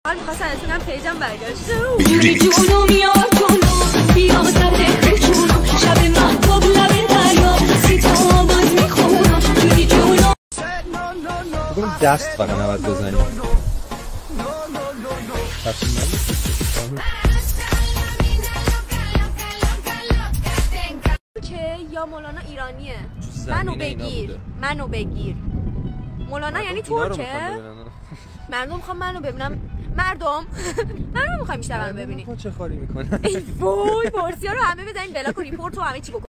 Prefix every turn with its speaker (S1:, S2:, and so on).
S1: حال می‌خواستم ازونم پیجم برگشته
S2: بوری جونو میاد جونو بیا سر جونو شب محتاب لب دریا سیتا باز میخونم بوری جونو
S3: بگم دست فقط نباید بزنیم
S1: که یا مولانا ایرانیه منو بگیر مولانا یعنی ترکه مردم میخوام منو ببینم مردم میخوام بیشتر منو ببینی
S3: چه خاری میکنه
S1: وای فارسی ها رو همه بزنین بلاک و ریپورت و همه چی بکن